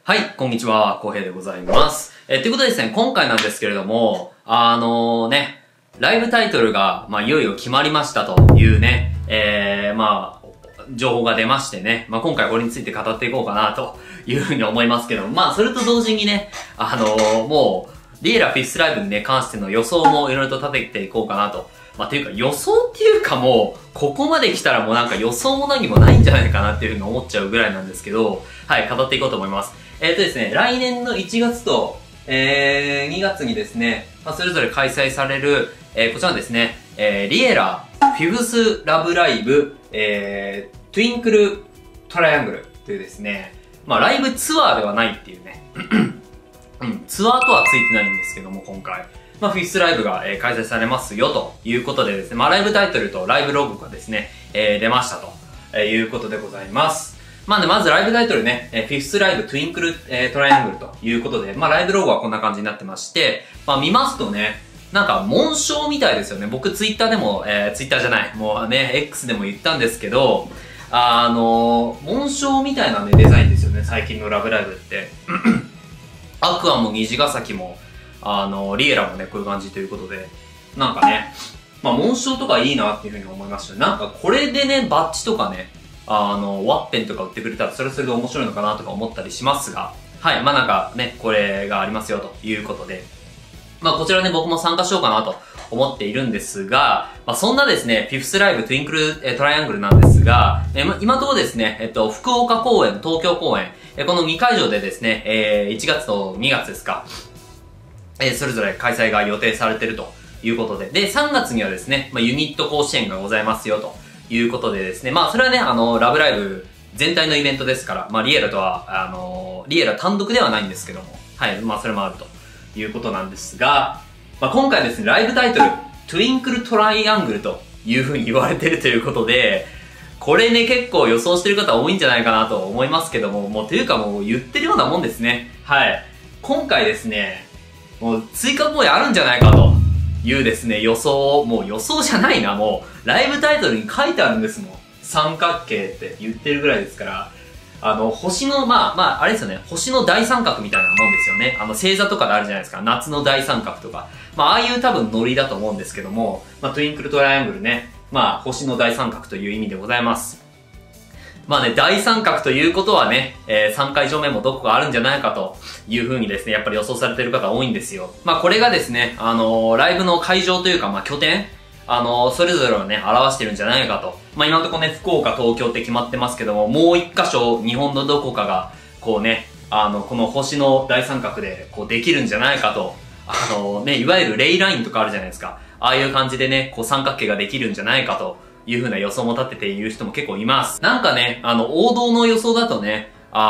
はい、こんにちは、浩平でございます。ということでですね、今回なんですけれども、ライブタイトルが、いよいよ決まりましたというね、情報が出ましてね、今回これについて語っていこうかなというふうに思いますけども、それと同時にね、もう、リエラフィフスライブにね、関しての予想もいろいろと立てていこうかなと。っていうか予想っていうかもう、ここまで来たらもうなんか予想も何もないんじゃないかなっていうふうに思っちゃうぐらいなんですけど、はい、語っていこうと思います。ですね、来年の1月と、2月にですね、それぞれ開催される、こちらですね、リエラフィフスラブライブ、トゥインクルトライアングルというですね、ライブツアーではないっていうね、ツアーとはついてないんですけども、今回。フィフスライブが、開催されますよということでですね、ライブタイトルとライブロゴがですね、出ましたと、いうことでございます。まずライブタイトルね、フィフスライブトゥインクル、トライアングルということで、ライブロゴはこんな感じになってまして、見ますとね、なんか紋章みたいですよね。僕ツイッターでも、ツイッターじゃない、もうね、X でも言ったんですけど、紋章みたいなね、デザインですよね、最近のラブライブって。アクアも虹ヶ崎も、リエラもね、こういう感じということで、なんかね、紋章とかいいなっていうふうに思いましたね。なんかこれでね、バッジとかね、ワッペンとか売ってくれたらそれはそれで面白いのかなとか思ったりしますが、はい、なんかね、これがありますよということで、こちらね、僕も参加しようかなと思っているんですが、そんなですね、フィフスライブトゥインクル、トライアングルなんですが、今のところですね、福岡公演、東京公演、この2会場でですね、1月と2月ですか、それぞれ開催が予定されているということで、で、3月にはですね、ユニット甲子園がございますよということでですね、それはね、ラブライブ全体のイベントですから、リエラとは、リエラ単独ではないんですけども、はい、それもあるということなんですが、今回ですね、ライブタイトル、トゥインクルトライアングルという風に言われてるということで、これね、結構予想してる方多いんじゃないかなと思いますけども、というかもう言ってるようなもんですね。はい。今回ですね、もう追加公演あるんじゃないかというですね、予想、もう予想じゃないな、もう、ライブタイトルに書いてあるんですもん。三角形って言ってるぐらいですから、星の、あれですよね、星の大三角みたいなもんですよね。星座とかであるじゃないですか、夏の大三角とか。ああいう多分ノリだと思うんですけども、トゥインクルトライアングルね、星の大三角という意味でございます。大三角ということはね、3会場目もどこかあるんじゃないかという風にですね、やっぱり予想されている方多いんですよ。これがですね、ライブの会場というか、拠点それぞれをね、表してるんじゃないかと。今のところね、福岡、東京って決まってますけども、もう一箇所、日本のどこかが、こうね、この星の大三角で、こうできるんじゃないかと。いわゆるレイラインとかあるじゃないですか。ああいう感じでね、こう三角形ができるんじゃないかと。いう風な予想も立てている人も結構います。なんかね、王道の予想だとね、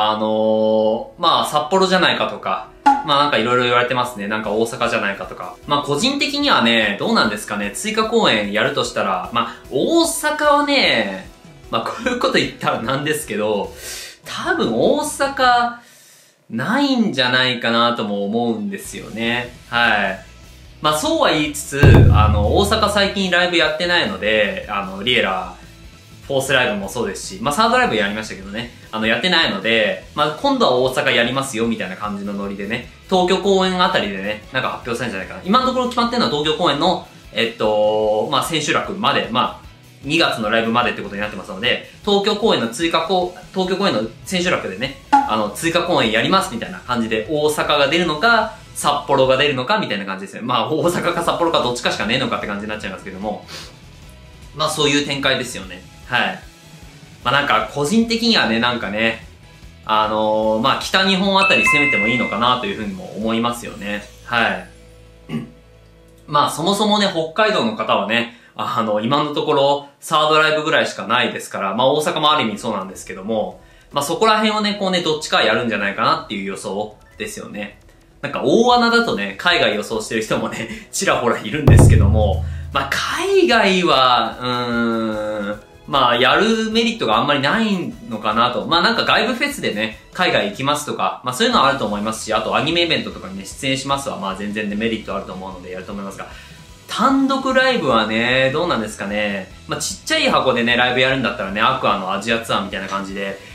札幌じゃないかとか、なんかいろいろ言われてますね。なんか大阪じゃないかとか。個人的にはね、どうなんですかね、追加公演やるとしたら、大阪はね、こういうこと言ったらなんですけど、多分大阪、ないんじゃないかなとも思うんですよね。はい。そうは言いつつ、大阪最近ライブやってないので、リエラ、フォースライブもそうですし、サードライブやりましたけどね、やってないので、今度は大阪やりますよ、みたいな感じのノリでね、東京公演あたりでね、なんか発表されるんじゃないかな。今のところ決まってるのは東京公演の、千秋楽まで、2月のライブまでってことになってますので、東京公演の千秋楽でね、追加公演やります、みたいな感じで、大阪が出るのか、札幌が出るのかみたいな感じですね。大阪か札幌かどっちかしかねえのかって感じになっちゃいますけども。そういう展開ですよね。はい。なんか、個人的にはね、なんかね、北日本あたり攻めてもいいのかなというふうにも思いますよね。はい。そもそもね、北海道の方はね、今のところ、サードライブぐらいしかないですから、大阪もある意味そうなんですけども、そこら辺をね、こうね、どっちかやるんじゃないかなっていう予想ですよね。なんか大穴だとね、海外予想してる人もね、ちらほらいるんですけども、海外は、やるメリットがあんまりないのかなと。なんか外部フェスでね、海外行きますとか、そういうのはあると思いますし、あとアニメイベントとかにね、出演しますは、全然ね、メリットあると思うのでやると思いますが、単独ライブはね、どうなんですかね。ちっちゃい箱でね、ライブやるんだったらね、アクアのアジアツアーみたいな感じで、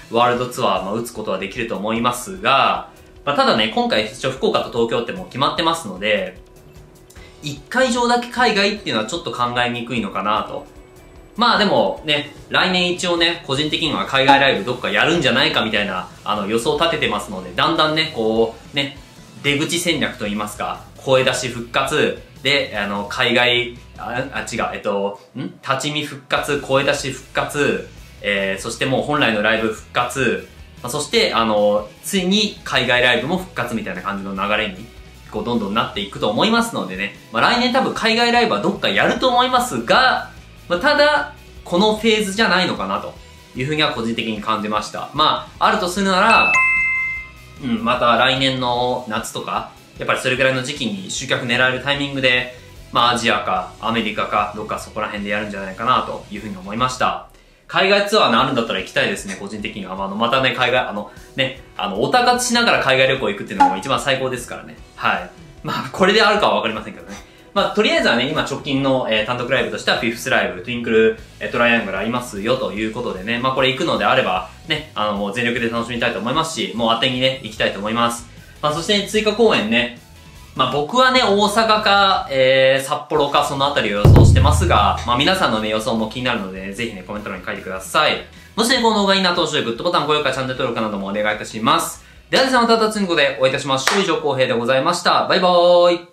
ワールドツアー、打つことはできると思いますが、ただね、今回一応福岡と東京ってもう決まってますので、1会場だけ海外っていうのはちょっと考えにくいのかなと。でもね、来年一応ね、個人的には海外ライブどっかやるんじゃないかみたいな、予想を立ててますので、だんだんね、出口戦略といいますか、声出し復活、で、海外、違う、立ち見復活、声出し復活、そしてもう本来のライブ復活、そして、ついに海外ライブも復活みたいな感じの流れに、どんどんなっていくと思いますのでね、来年多分海外ライブはどっかやると思いますが、ただ、このフェーズじゃないのかなというふうには個人的に感じました。あるとするなら、また来年の夏とか、やっぱりそれぐらいの時期に集客狙えるタイミングで、アジアかアメリカかどっかそこら辺でやるんじゃないかなというふうに思いました。海外ツアーのあるんだったら行きたいですね、個人的には。またね、海外、おたかつしながら海外旅行行くっていうのが一番最高ですからね。はい。これであるかはわかりませんけどね。とりあえずはね、今直近の、単独ライブとしてはフィフスライブ、トゥインクル、トライアングルありますよということでね、これ行くのであれば、ね、もう全力で楽しみたいと思いますし、もう当てにね、行きたいと思います。そして、追加公演ね、僕はね、大阪か、札幌か、そのあたりを予想してますが、皆さんのね、予想も気になるので、ぜひね、コメント欄に書いてください。もしね、この動画いいなと思う人はグッドボタン、高評価、チャンネル登録などもお願いいたします。ではですね、また次の動画でお会いいたしましょう。以上、浩平でございました。バイバーイ。